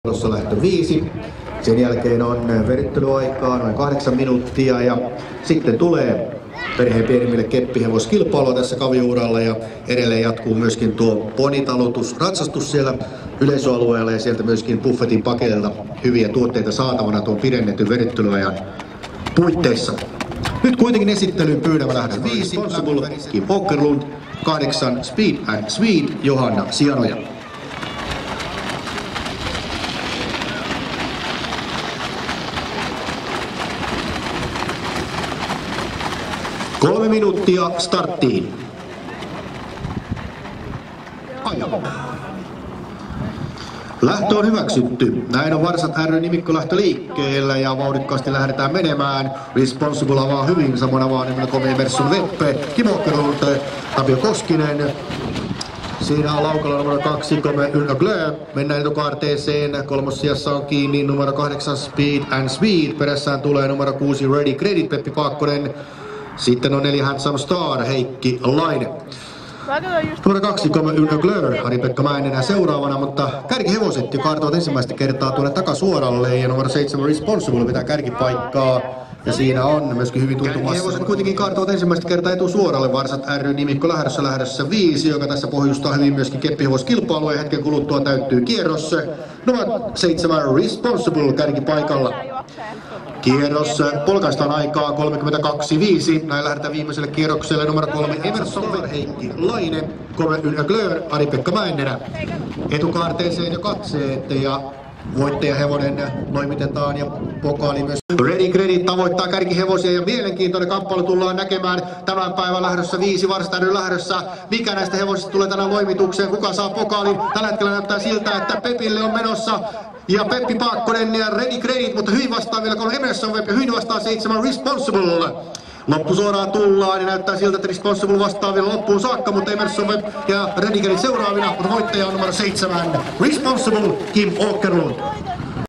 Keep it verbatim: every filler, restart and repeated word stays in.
Tuossa lähtö viisi. Sen jälkeen on verittelyaikaa noin kahdeksan minuuttia ja sitten tulee perheen pienimmille keppihevoskilpailua tässä Kaviuralla ja edelleen jatkuu myöskin tuo ponitalutus, ratsastus siellä yleisöalueella ja sieltä myöskin buffetin pakeilta hyviä tuotteita saatavana tuon pidennetyn verittelyajan puitteissa. Nyt kuitenkin esittelyyn pyydämä lähdö viisi, Responsible Kim Åkerlund, kahdeksan Speed and Sweet, Johanna Sianoja. Kolme minuuttia starttiin. Ajo. Lähtö on hyväksytty. Näin on Varsat ry nimikkolähtö liikkeellä ja vauhdikkaasti lähdetään menemään. Responsible avaa hyvin, samoin avaa nimellä Komeen Emerson Veppe, Kim Åkerlund, Tapio Koskinen. Siinä on laukalla numero kaksi, Komeen Ylä Glö. Mennään etukaarteeseen. Kolmossijassa on kiinni numero kahdeksan Speed and Sweet. Perässään tulee numero kuusi Ready Credit, Peppi Paakkonen. Sitten on neljä Handsome Star, Heikki Laine. Numero kaksi, Komeen Ylä Glö, Ari-Pekka Mäenenä seuraavana, mutta kärkihevoset jo kaartavat ensimmäistä kertaa tuonne takasuoralle ja numero seitsemän Responsible pitää kärkipaikkaa. Ja siinä on myöskin hyvin tuntumassa. Kärkihevoset kuitenkin kaartavat ensimmäistä kertaa etusuoralle. Varsat ry nimikko lähdössä lähdössä viisi, joka tässä pohjustaa hyvin myöskin keppihevoskilpailua ja hetken kuluttua täyttyy kierros. Numero seitsemän Responsible kärkipaikalla. Kierros polkaistaan aikaa kolmekymmentäkaksi viisi. Näin lähdetään viimeiselle kierrokselle. Numero kolme Emerson, Heikki Laine, Komeen Ylä Glö, Ari-Pekka Mäenenä. Etukaarteeseen jo katseet ja voittajahevonen toimitetaan ja pokaali myös. Ready Credit tavoittaa kärkihevosia ja mielenkiintoinen kamppailu tullaan näkemään tämän päivän lähdössä viisi, Varsat ry lähdössä. Mikä näistä hevosista tulee tänään loimitukseen? Kuka saa pokaalin? Tällä hetkellä näyttää siltä, että Pepille on menossa ja Peppi Paakkonen ja Ready Credit, mutta hyvin vastaa vielä kolme Emerson Web ja hyvin vastaa seitsemän Responsible. Loppusuoraan tullaan ja näyttää siltä, että Responsible vastaa vielä loppuun saakka, mutta Emerson Web ja Ready Credit seuraavina, mutta voittaja on numero seitsemän Responsible Kim Åkerlund.